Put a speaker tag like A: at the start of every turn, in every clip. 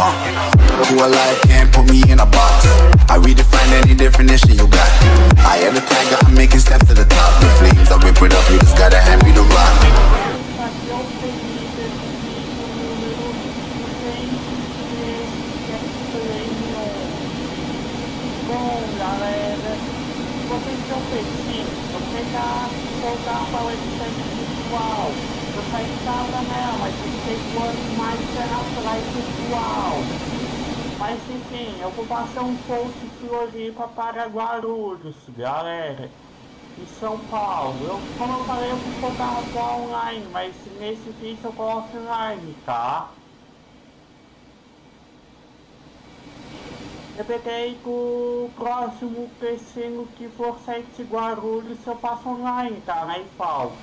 A: pump. Who alive can't put me in a box. I redefine any definition you got. I am the tiger, I'm making steps to the top. The flames, I whip it up, you just gotta hand me the rock.
B: Bom, galera, vocês estão perdidos, você já soltar para o website virtual. Você estava nela, mas você quanto mais internacional virtual. Mas enfim, eu vou passar um post de Floripa para Guarulhos, galera. Em São Paulo. Como eu falei, eu vou colocar online, mas nesse vídeo eu coloco online, tá? Repetei pro próximo PC no que for site Guarulhos, eu passo online, tá? Aí falo.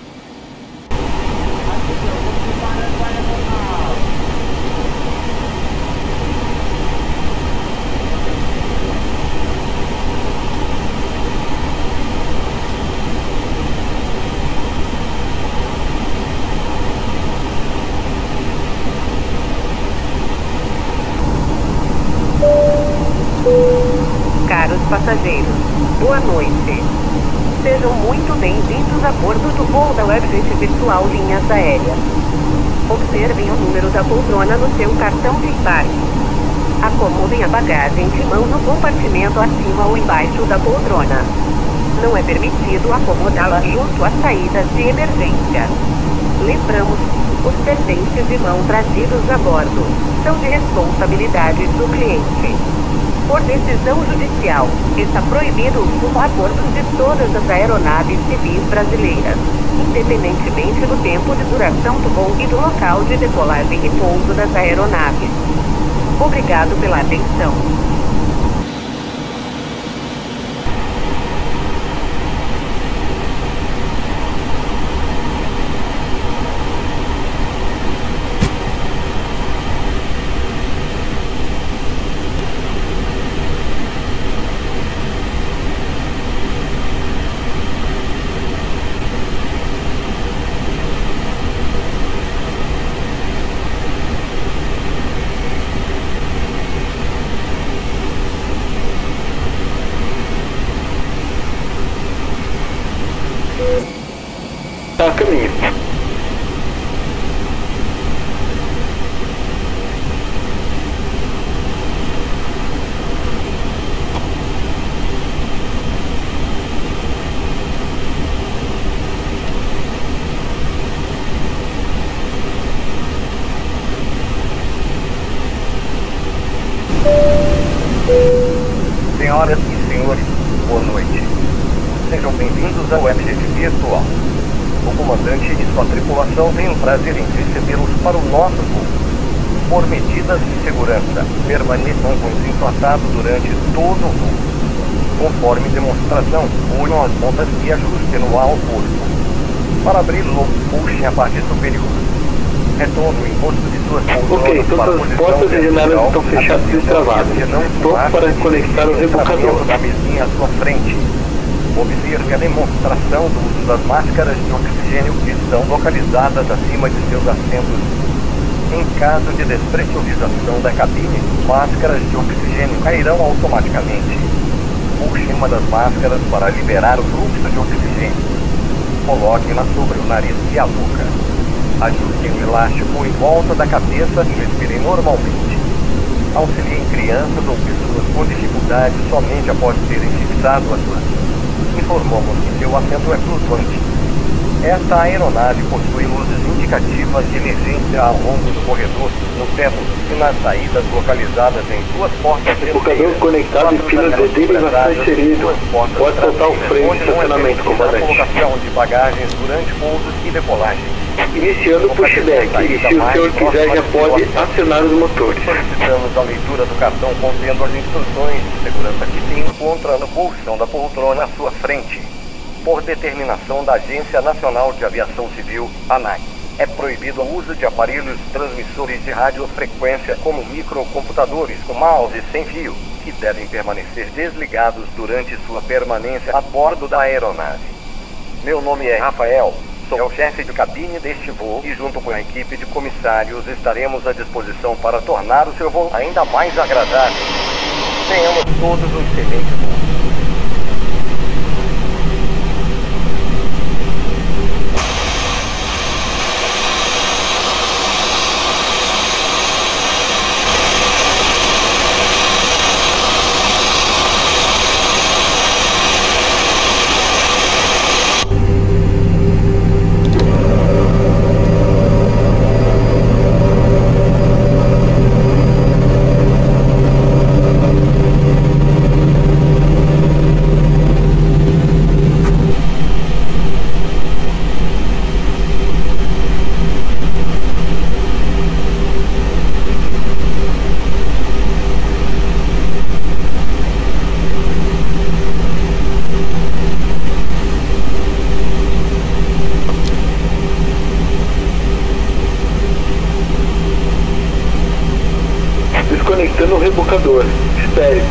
B: Aqui eu vou preparar a diagonal.
C: Caros passageiros, boa noite. Sejam muito bem-vindos a bordo do voo da Webjet Virtual Linhas Aéreas. Observem o número da poltrona no seu cartão de embarque. Acomodem a bagagem de mão no compartimento acima ou embaixo da poltrona. Não é permitido acomodá-la junto às saídas de emergência. Lembramos, os pertences de mão trazidos a bordo são de responsabilidade do cliente. Por decisão judicial, está proibido o uso a bordo de todas as aeronaves civis brasileiras, independentemente do tempo de duração do voo e do local de decolagem e pouso das aeronaves. Obrigado pela atenção.
D: Tá a caminho.
E: Senhoras e senhores, boa noite. Sejam bem-vindos ao Webjet Virtual. O comandante e sua tripulação têm o prazer em recebê-los para o nosso voo. Por medidas de segurança, permaneçam com os emplatados durante todo o voo. Conforme demonstração, unam as pontas e ajustem no ar o corpo. Para abri-lo, puxem a parte superior. Retorne o encosto de suas poltronas.
D: Ok, todas as portas e janelas estão fechadas e destravadas. Pronto para conectar o rebocador.
E: Da mesinha à sua frente. Observe a demonstração do uso das máscaras de oxigênio que estão localizadas acima de seus assentos. Em caso de despressurização da cabine, máscaras de oxigênio cairão automaticamente. Puxe uma das máscaras para liberar o fluxo de oxigênio. Coloque-na sobre o nariz e a boca. Ajustem o elástico em volta da cabeça e respirem normalmente. Auxiliem crianças ou pessoas com dificuldade somente após terem fixado as mãos. Informamos que seu assento é flutuante. Esta aeronave possui luzes indicativas de emergência ao longo do corredor, no teto e nas saídas localizadas em duas portas.
D: Rebocador conectado e pilas de derivação inserido. Pode soltar o freio de estacionamento, comandante.
E: Colocação de bagagens durante pousos e decolagem.
D: Iniciando o pushback, e se o senhor quiser já pode acionar os motores.
E: Solicitamos a leitura do cartão contendo as instruções de segurança que se encontra no bolsão da poltrona à sua frente. Por determinação da Agência Nacional de Aviação Civil, ANAC, é proibido o uso de aparelhos transmissores de radiofrequência como microcomputadores com mouse sem fio, que devem permanecer desligados durante sua permanência a bordo da aeronave. Meu nome é Rafael. Wilson é o chefe de cabine deste voo e junto com a equipe de comissários estaremos à disposição para tornar o seu voo ainda mais agradável. Tenhamos todos um excelente voo.
D: Desconectando o rebocador. Espere.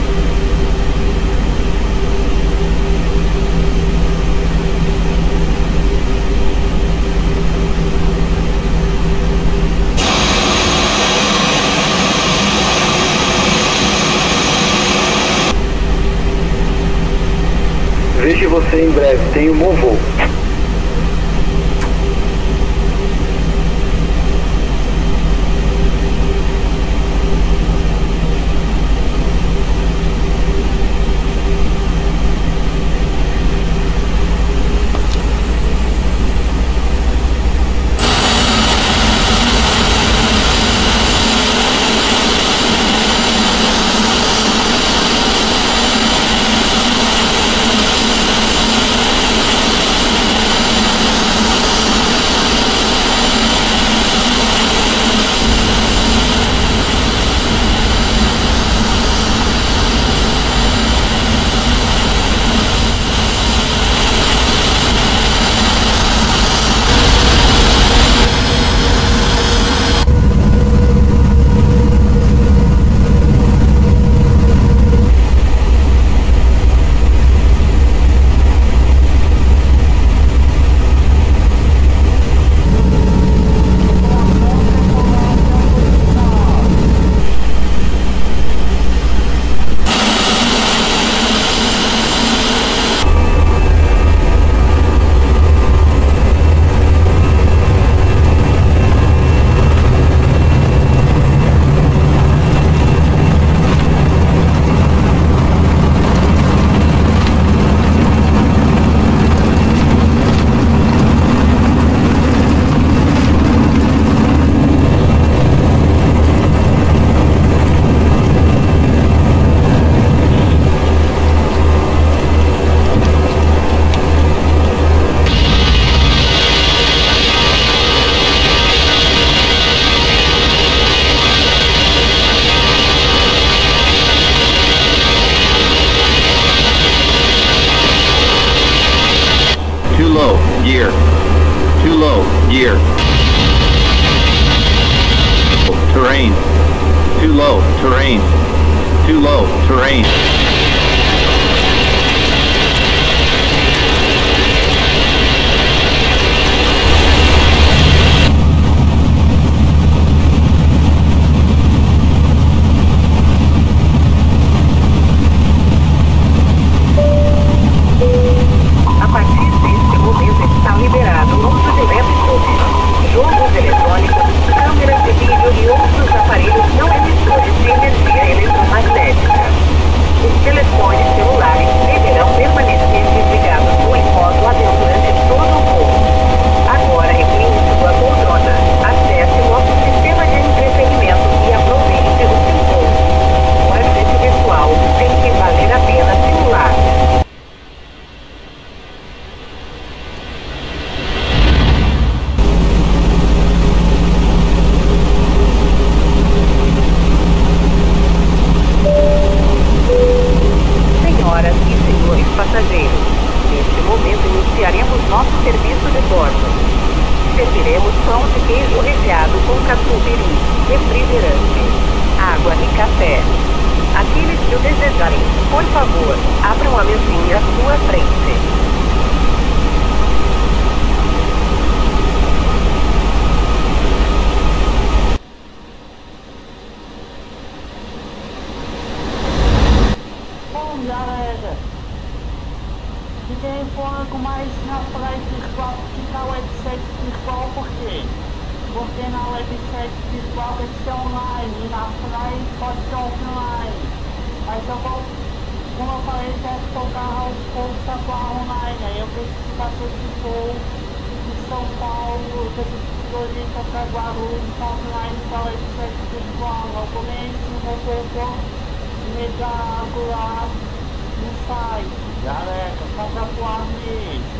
D: Vejo você em breve. Tenha um bom voo.
F: gear. Too low, gear. Terrain. Too low, terrain. Too low, terrain.
B: tem fôlego, mas na flight virtual fica o website virtual por quê? Porque na website virtual tem que ser online e na flight pode ser offline. Mas eu vou, como eu falei, quero colocar os pontos atual online. Aí eu preciso fazer de voo de São Paulo, eu preciso de Floripa para Guarulhos, offline para o website virtual. No começo, no voltou imediato lá no site. Galera, só pra atuar mesmo.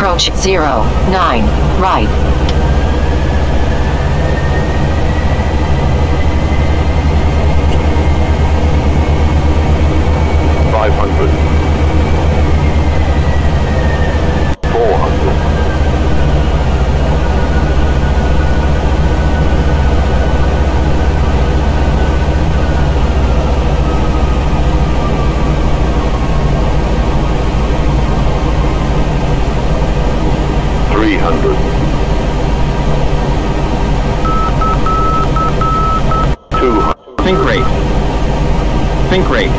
G: Approach 09, right.
F: Think rate. Think rate.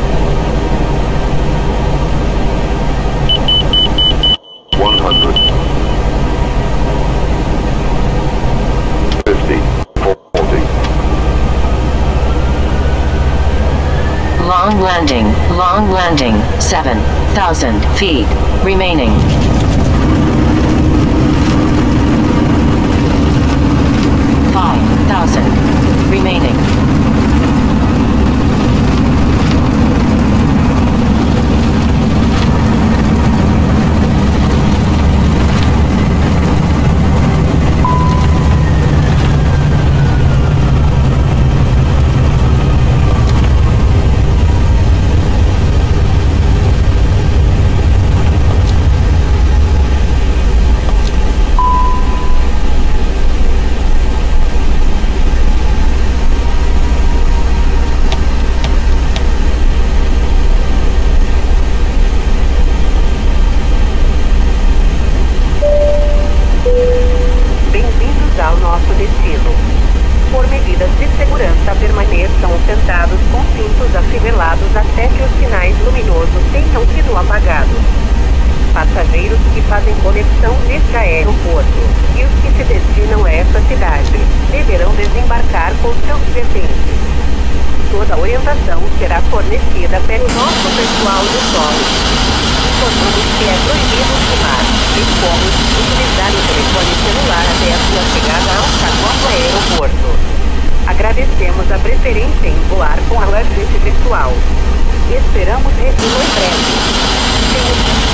D: 100. 50. 40.
G: Long landing, 7,000 feet, remaining. 5,000, remaining.
C: Passageiros que fazem conexão neste aeroporto e os que se destinam a essa cidade deverão desembarcar com seus pertences. Toda a orientação será fornecida pelo nosso pessoal do solo. Informamos que é proibido fumar, bem como utilizar o telefone celular até a sua chegada ao saguão do aeroporto. Agradecemos a preferência em voar com a urgente virtual. Esperamos revê-lo em breve.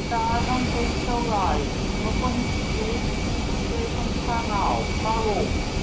B: Gostaram, deixe seu like. Não conheci, inscreva no canal. Falou!